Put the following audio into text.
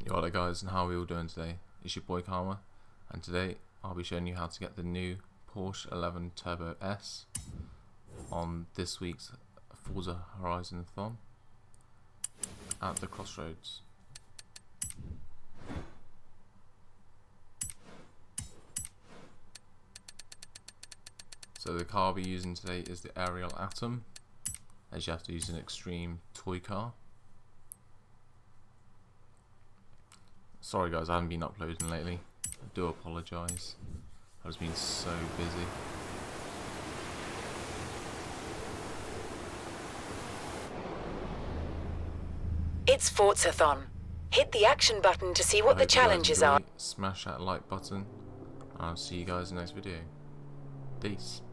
Yo, what up guys, and how are we all doing today? It's your boy Karma, and today I'll be showing you how to get the new Porsche 11 Turbo S on this week's Forza Horizon-thon at the Crossroads. So the car I'll be using today is the Ariel Atom, as you have to use an extreme toy car. Sorry guys, I haven't been uploading lately. I do apologise. I've just been so busy. It's Forza-thon. Hit the action button to see what the challenges are. Smash that like button. I'll see you guys in the next video. Peace.